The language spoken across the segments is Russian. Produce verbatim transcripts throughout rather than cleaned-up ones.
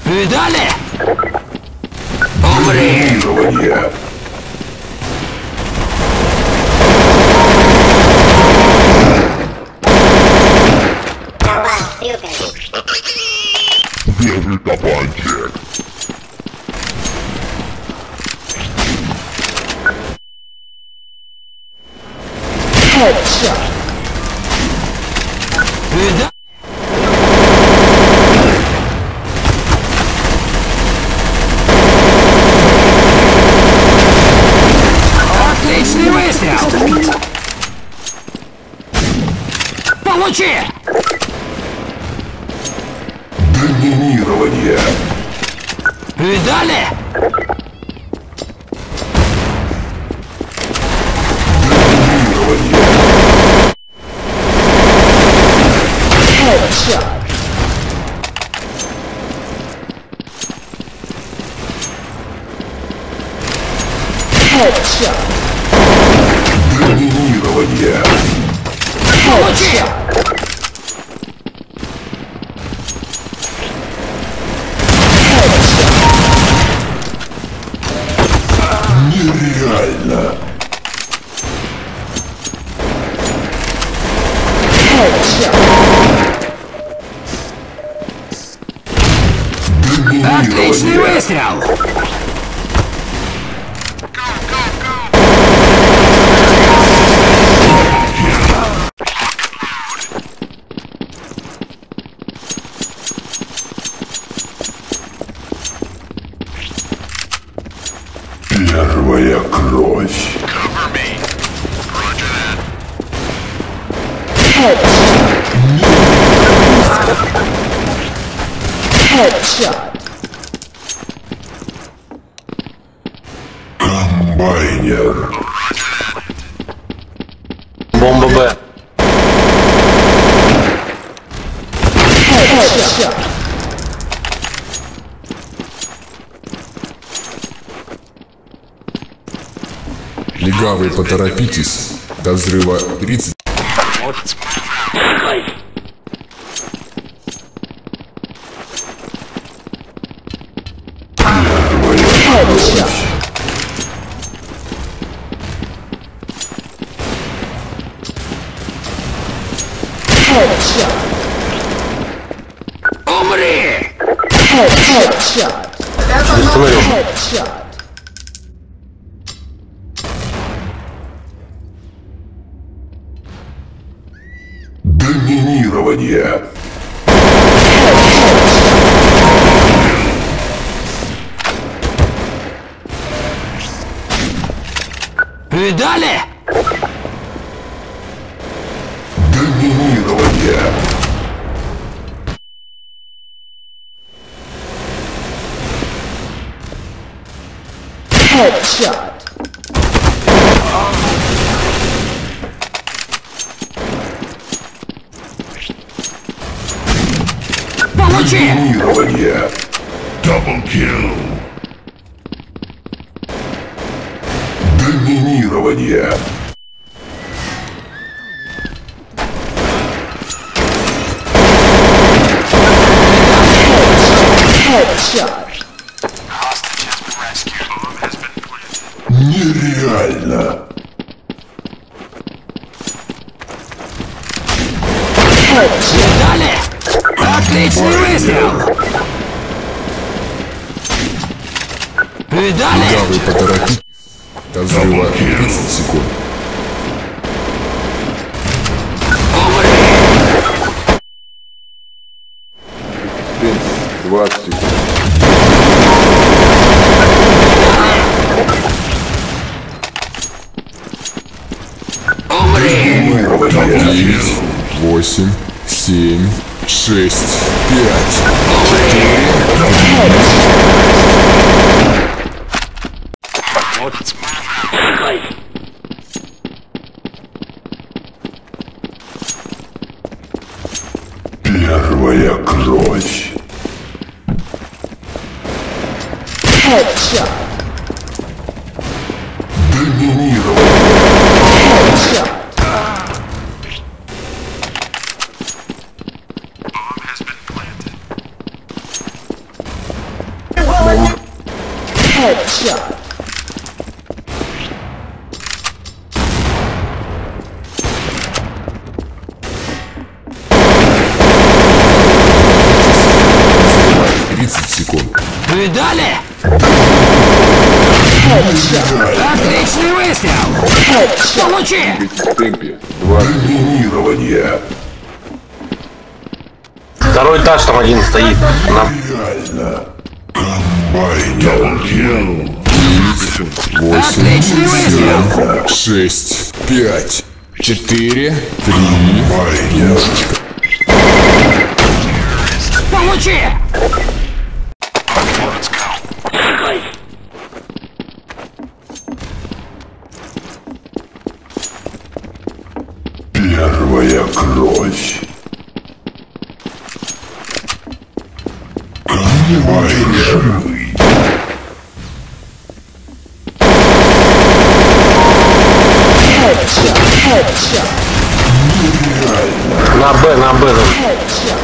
Видали? Умри! Белый кабанчик. Headshot. Видали? Отличный выстрел! Получи! Доминирование. Видали? Headshot. Headshot. Доминирование. Headshot. Нереально. Headshot. Отличный Доминирование. выстрел! Первая кровь. Headshot. Комбайнер. Бомба Б. Headshot. Легавые, поторопитесь. До взрыва тридцать. Headshot. Headshot. Умри! Headshot. Установил. Headshot. Доминирование. Видали? Доминирование. Headshot. Получи! Доминирование. Даблкил. Доминирование. Headshot. Нереально. Headshot. Видали? Отличный выстрел! Видали? Легавые, поторопитесь. До взрыва тридцать секунд. Умри! двадцать секунд. Умри! девять, восемь, семь, шесть, пять, Первая кровь. Headshot. Доминирование. Headshot. Headshot. тридцать секунд. Видали? Headshot. Отличный выстрел! Headshot. Получи! В темпе. два. Доминирование. Второй этаж, там один стоит. На... Реально. Комбайнер. восемь, Отличный выстрел! шесть, пять, четыре, три. Комбайнер. Получи! Первая кровь. Комбайнер. Headshot. Headshot. На Б, на Б. Headshot.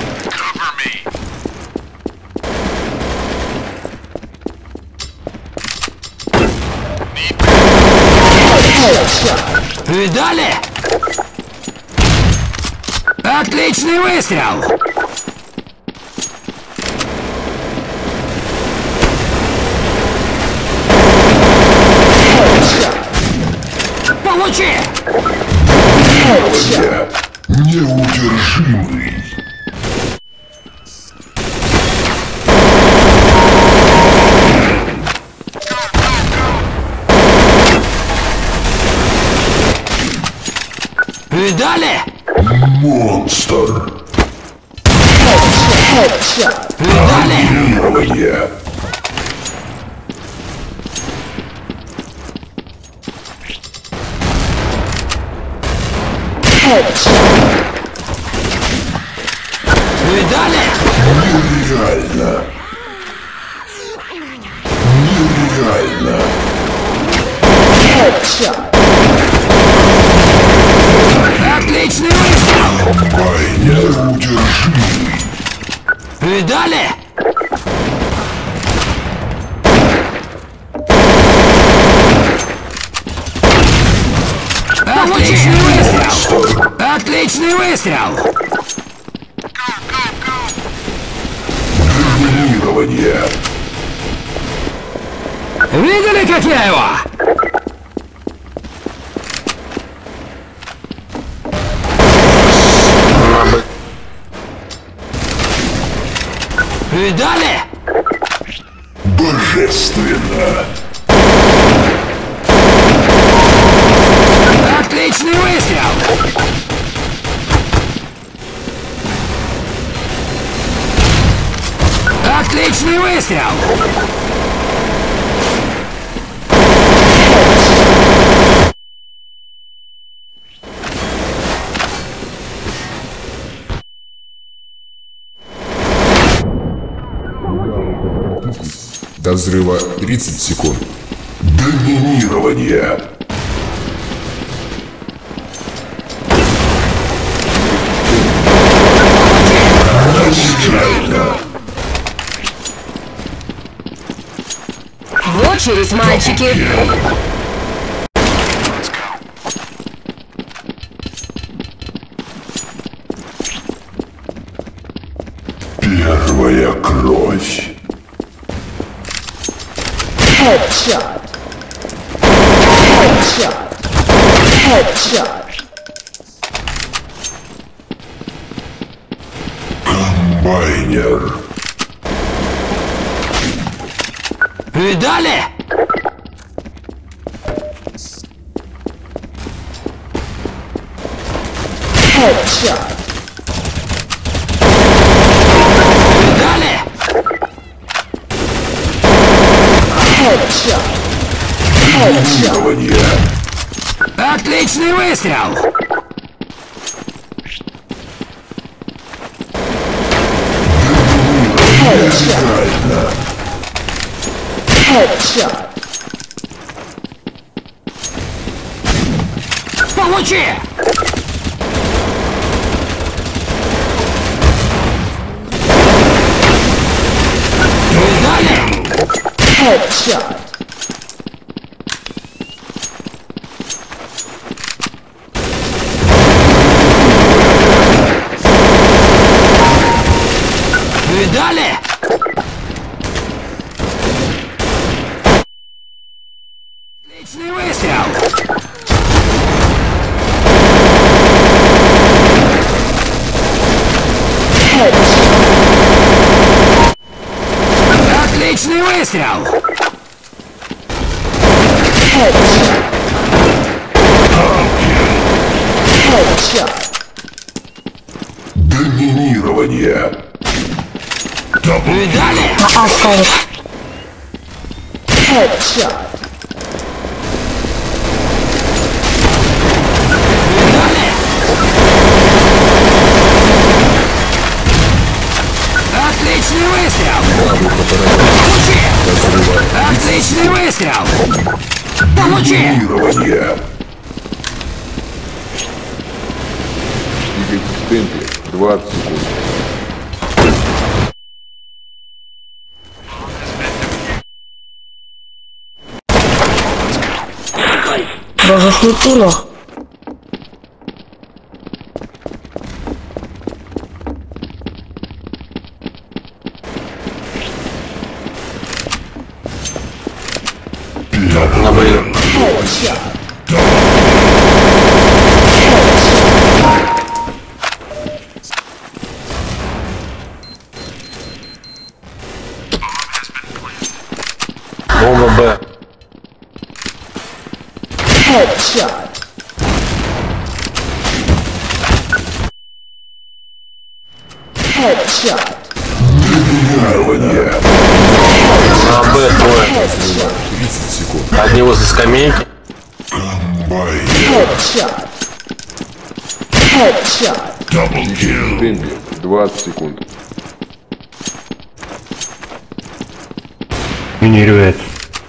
Headshot. Видали? Отличный выстрел! Получи! Headshot. Неудержимый. Видали? Монстр. Headshot. Видали? Доминирование. Headshot. Видали? Нереально. Нереально. Headshot. Отличный выстрел! Комбайнер. Неудержимый. Видали? Отличный выстрел! Отличный выстрел! Доминирование. Видели, как я его? На Б. Видали? Божественно. Отличный выстрел! Отличный выстрел! До взрыва тридцать секунд. Доминирование. Нереально. В очередь, мальчики. Первая кровь. Headshot. Headshot. Headshot. Комбайнер. Видали? Headshot. Видали? Headshot. Headshot. Доминирование. Отличный выстрел! Нереально. Headshot. Получи! Видали? Headshot. Видали? Отличный выстрел! Отличный выстрел! Headshot. Headshot. Доминирование. Видали? Headshot. Видали? Отличный выстрел! Получи! Отличный выстрел! Получи! Доминирование. Двигайтесь в темпе. двадцать секунд. Да засветили. На бою. Headshot. Бомба Б. Headshot. Headshot. Доминирование. На Б двое. Headshot. тридцать секунд. Одни возле скамейки. Комбайнер. Headshot. Headshot. В темпе. двадцать секунд. Минирует.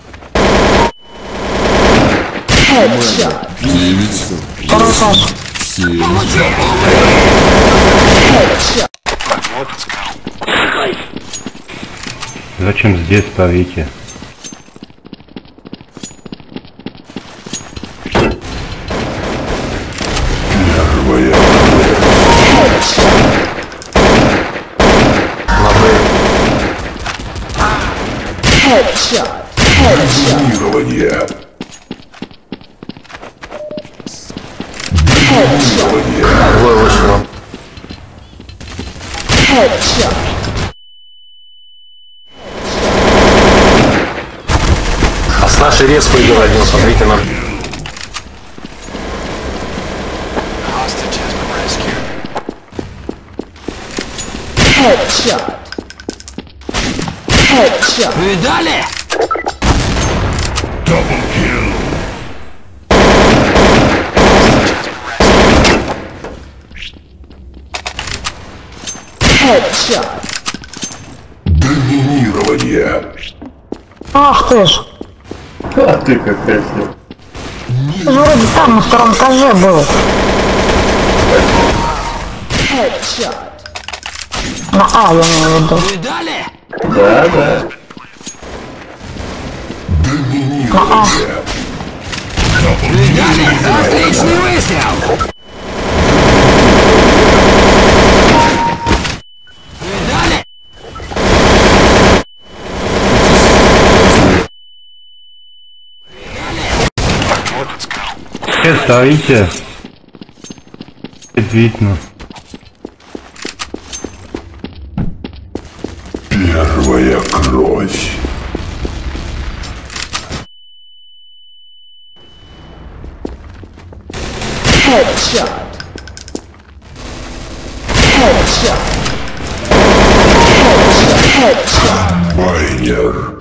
Headshot. девять. семь. Headshot. Зачем здесь ставите? Первая. На Б. Headshot. Headshot. Доминирование. Headshot. Двое вышло. Headshot. А с нашей резко играл один, смотрите на... Headshot. Headshot. Видали? Headshot. Доминирование. Ах ты ж. А ты как красив. Ты же вроде там на втором этаже был. Headshot. На А, я имею в виду. Видали? Да, да. Доминирование. Видали? Отличный выстрел! Видали? Где ставите? Видно. Первая кровь. Headshot. Headshot. Headshot. Headshot. Комбайнер.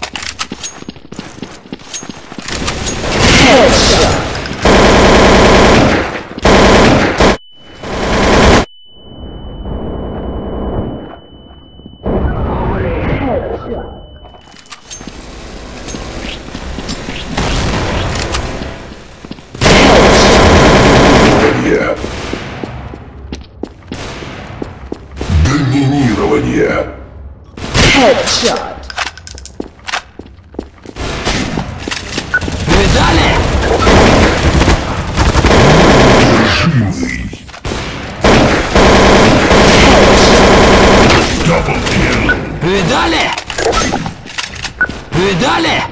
Headshot. Доминирование. Headshot. Видали? Видали?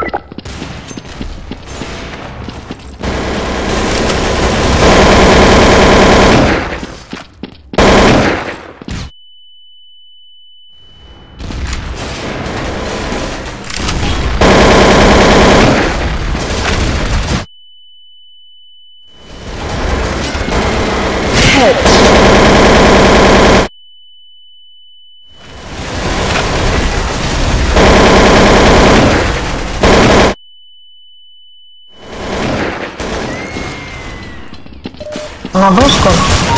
На Б, что ли?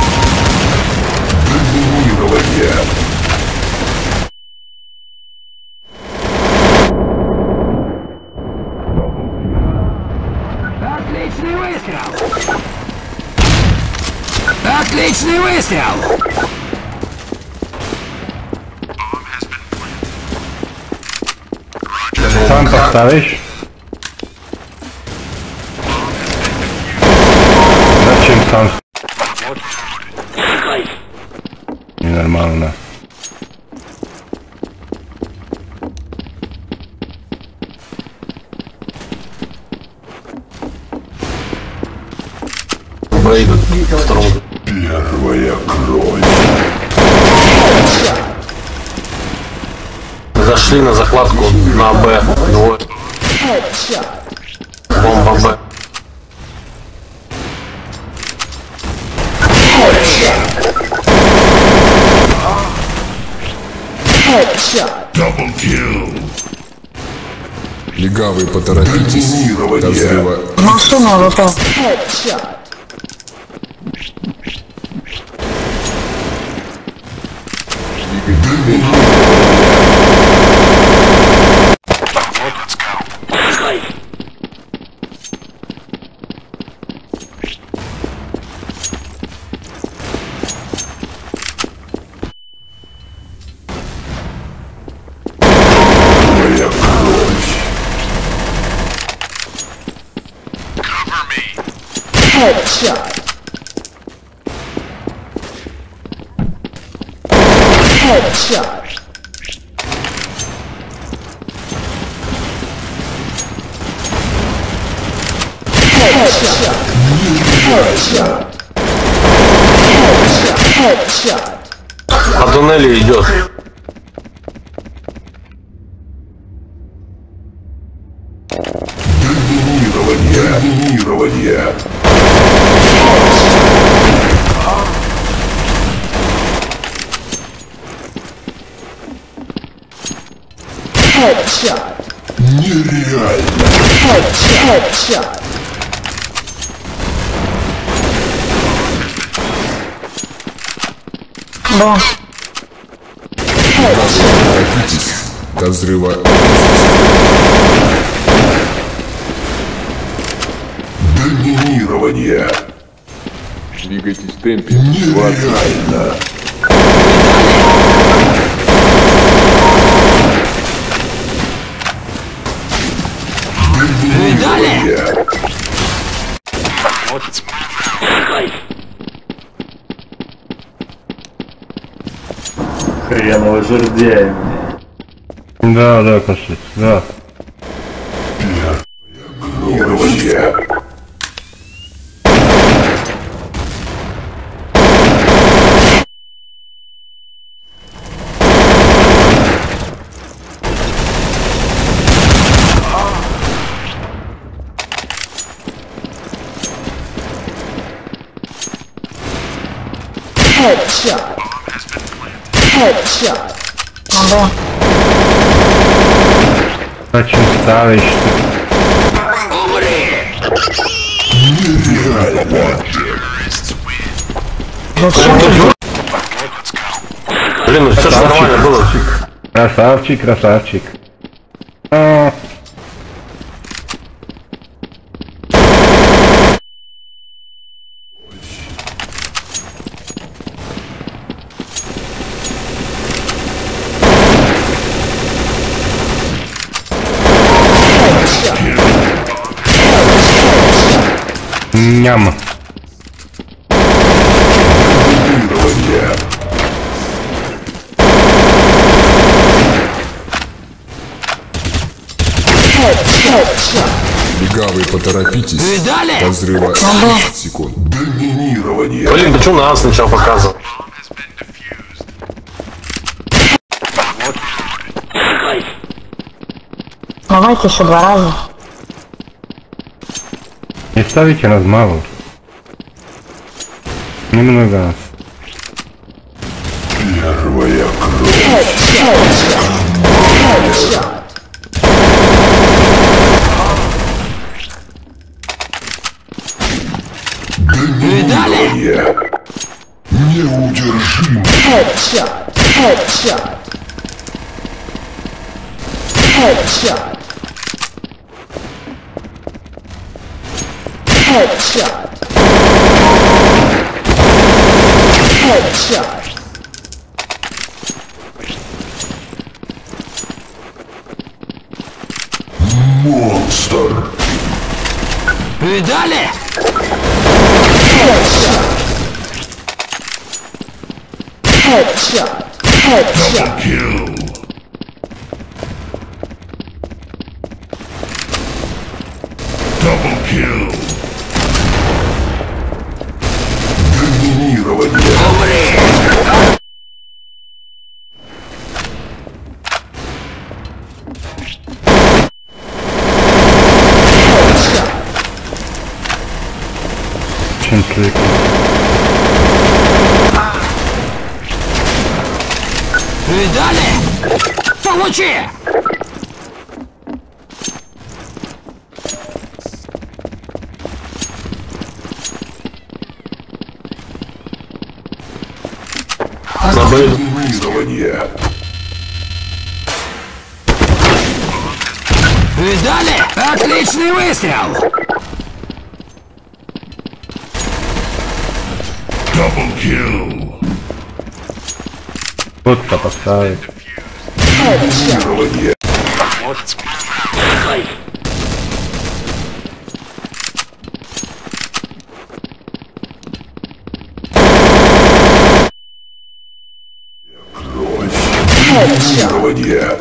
Доминирование. Отличный выстрел! Отличный выстрел! Сам поставишь? Зачем сам? Ненормально. Пройдут второму. Первая кровь. Зашли на закладку на Б. Двое. Бомба Б. Даблкил. Легавые, поторопитесь. Доминирование. До взрыва. Машина вот это. Первая кровь. Headshot. Headshot. Headshot. Headshot. Headshot. По туннелю идет. Доминирование. Доминирование. Headshot. Нереально. Headshot. Headshot. Да. Торопитесь. До взрыва. Доминирование. Двигайтесь в темпе. Нереально. Доминирование. Хреново жердяй. Да, да, кошель, да. Доминирование. Headshot. Headshot. На Б. Зачем ставишь? Зачем? Блин, ну все же нормально было. Красавчик, красавчик. А, ням. Доминирование. Легавые, поторопитесь. Видали? До взрыва тридцать секунд. Доминирование. Блин, ты что нас сначала показывал? Давайте еще два раза. Не ставите нас мало. Немного. Первая кровь. Доминирование. Неудержим. Headshot. Headshot. Headshot. Headshot. Headshot. Монстр. Видали? Headshot. Headshot. Kill. Double kill. Доминирование. Чем клик? Видали? Получи! Забыли. Доминирование. Видали? Отличный выстрел! Double kill. Вот-то поставит. Доминирование. Доминирование.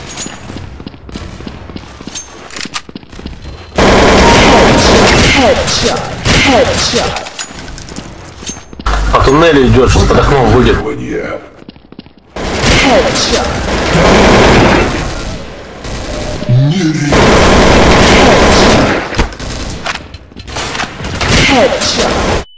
Headshot. Headshot. По туннелю идет, что под окном выйдет. Доминирование. Headshot. Нереально. Headshot.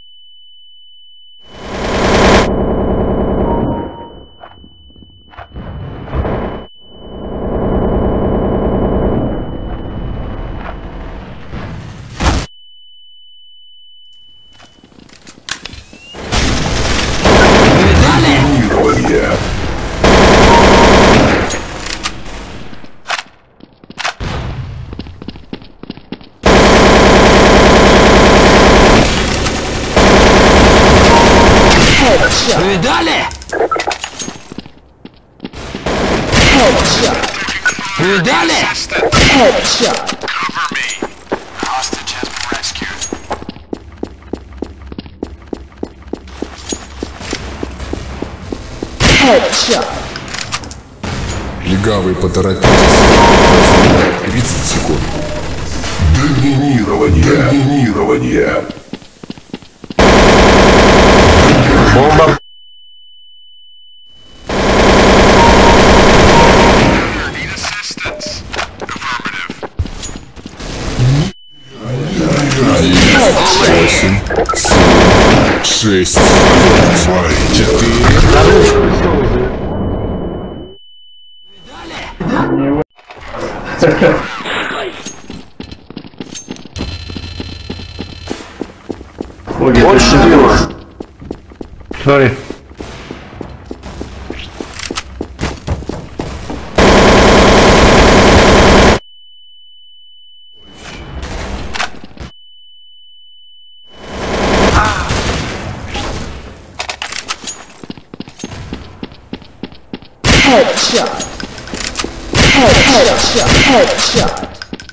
Доминирование. Видали? Headshot. Видали? Headshot. Headshot. Легавые, поторопитесь. тридцать секунд. Доминирование. Доминирование. Бомба. Восемь, семь, шесть, пять, четыре. Больше дыма. Сори. Headshot. Headshot. Headshot.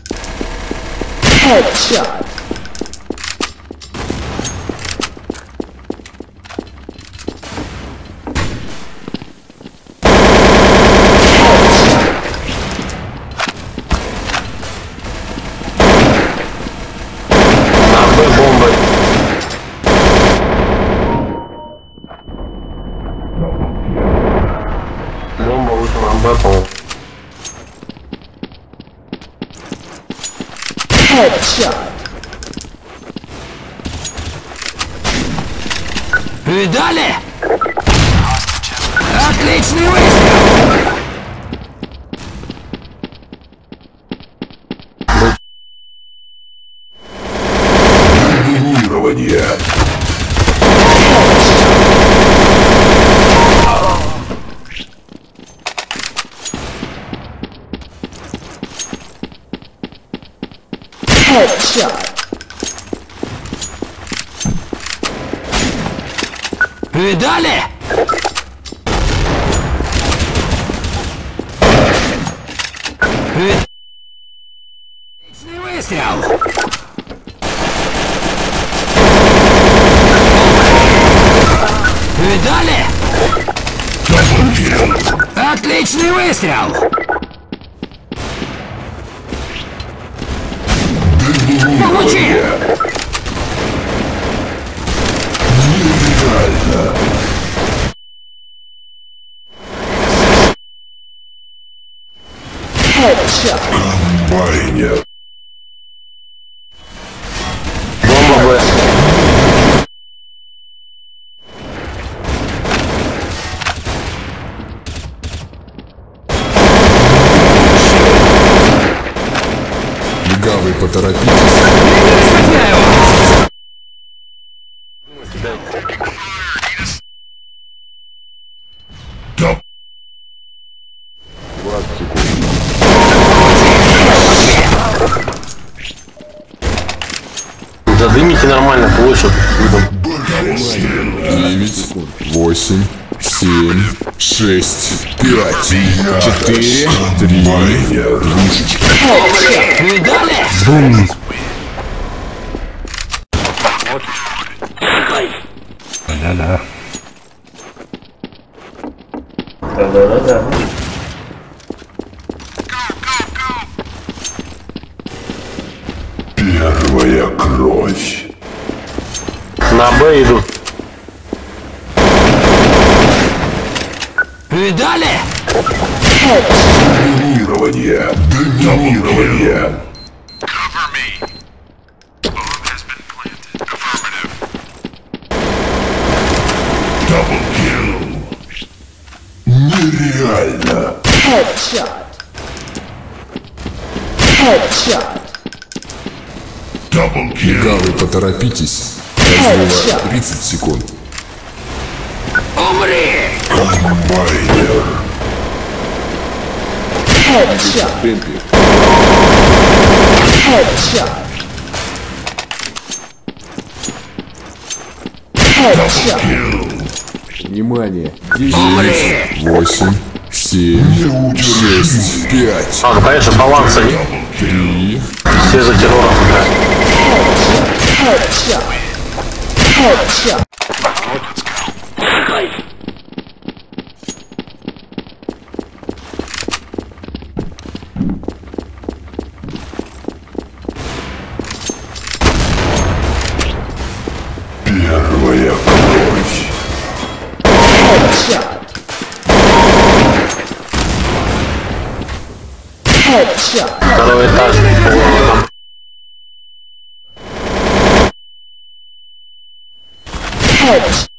Headshot. Б, по-моему. Headshot. Видали? Отличный выстрел! Доминирование. Headshot. Видали? Ви- Отличный выстрел! Видали? Отличный выстрел! Получи! Headshot. Комбайнер. Бомба Б. Легавый, поторопитесь. Топ. двадцать секунд. Задымите нормально площадь. Девять, восемь, семь, шесть, пять, четыре, три, Видали? Бум. Да-да. Да-да-да-да. Первая кровь. На Б идут. Видали? Доминирование. Доминирование. Даблкил. Нереально. Headshot. Headshot. Даблкил. Легавый, поторопитесь. Разрыва тридцать секунд. Умри! Комбайнер. Headshot. В темпе. Headshot. Headshot. Внимание. Умри! Восемь, семь, шесть, пять, А, ну конечно, баланса нет. три, Все за террором. Headshot. Headshot. Первая кровь. Headshot. Headshot. Второй этаж. Там Headshot.